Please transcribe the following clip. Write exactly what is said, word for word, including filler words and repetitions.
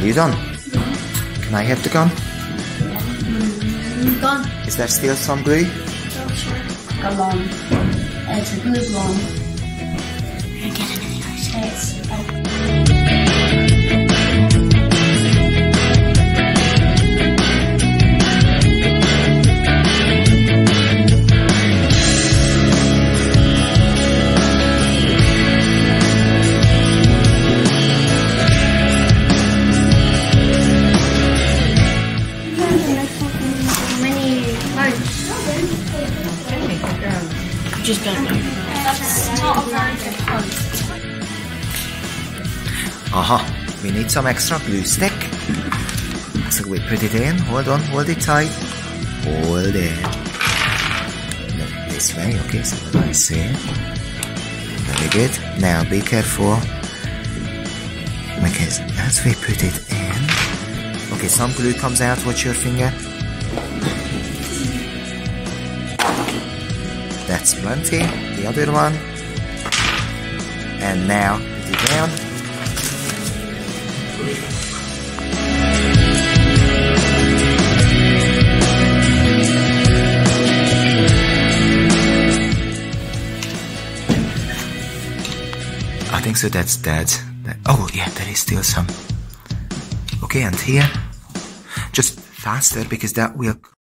Are you done? Can I have the gun? Mm, gun. Is there still some glue? Oh, sure. Come on. It's a good one. You're getting it. It's just don't know. That's not a very good one. Uh-huh. We need some extra glue stick. So we put it in. Hold on. Hold it tight. Hold it. No, this way. Okay, so what I say. Very good. Now be careful. Because as we put it in. Okay, some glue comes out. Watch your finger. That's plenty. The other one. And now put it down. I think so that's that. that. Oh yeah, there is still some. Okay, and here. Just faster because that will